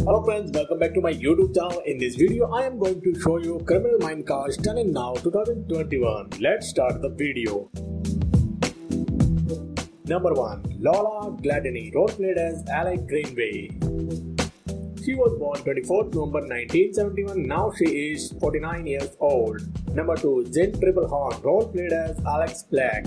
Hello friends, welcome back to my YouTube channel. In this video, I am going to show you Criminal Minecraft 10 and Now 2021. Let's start the video. Number 1. Lola Gladini, role-played as Alec Greenway. She was born 24th November 1971. Now she is 49 years old. Number 2. Jen Triplehorn, role-played as Alex Black.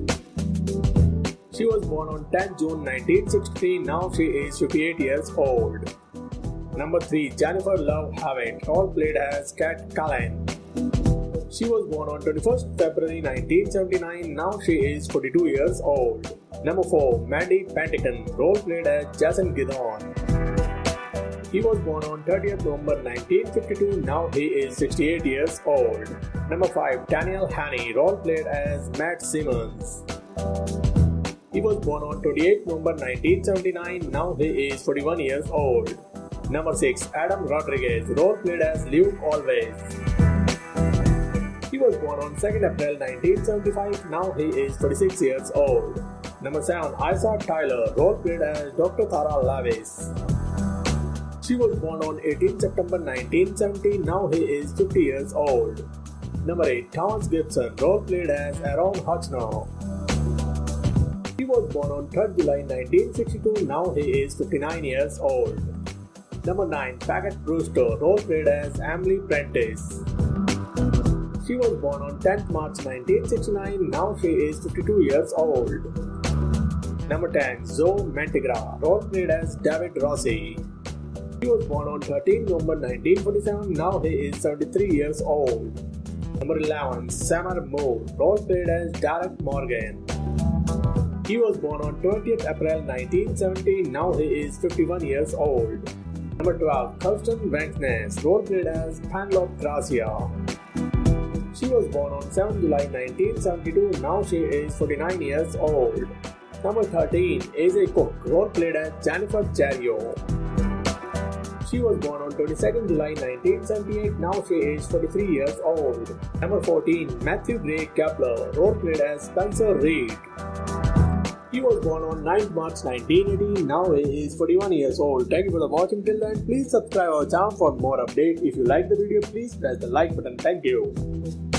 She was born on 10 June 1963. Now she is 58 years old. Number 3. Jennifer Love Havitt, role-played as Kat Cullen. She was born on 21st February 1979. Now she is 42 years old. Number 4. Mandy Patinkin, role-played as Jason Gideon. He was born on 30th November 1952. Now he is 68 years old. Number 5. Daniel Haney, role-played as Matt Simmons. He was born on 28th November 1979. Now he is 41 years old. Number 6. Adam Rodriguez, role-played as Luke Always. He was born on 2nd April 1975. Now he is 46 years old. Number 7. Isaac Tyler, role-played as Dr. Tara Lavis. She was born on 18 September 1970. Now he is 50 years old. Number 8. Thomas Gibson, role-played as Aaron Hutchner. He was born on 3rd July 1962. Now he is 59 years old. Number 9. Paget Brewster, role-played as Emily Prentice. She was born on 10th March 1969. Now she is 52 years old. Number 10. Zoe Mantigra, role-played as David Rossi. He was born on 13 November 1947. Now he is 73 years old. Number 11. Samar Moore, role-played as Derek Morgan. He was born on 20th April 1970. Now he is 51 years old. Number 12. Kirsten Vankness, role-played as Penelope Gracia. She was born on 7 July 1972. Now she is 49 years old. Number 13. AJ Cook, role-played as Jennifer Cherio. She was born on 22nd July 1978. Now she is 43 years old. Number 14. Matthew Gray Kepler, role-played as Spencer Reed. He was born on 9th March 1980. Now he is 41 years old. Thank you for watching till then. Please subscribe our channel for more updates. If you like the video, please press the like button. Thank you.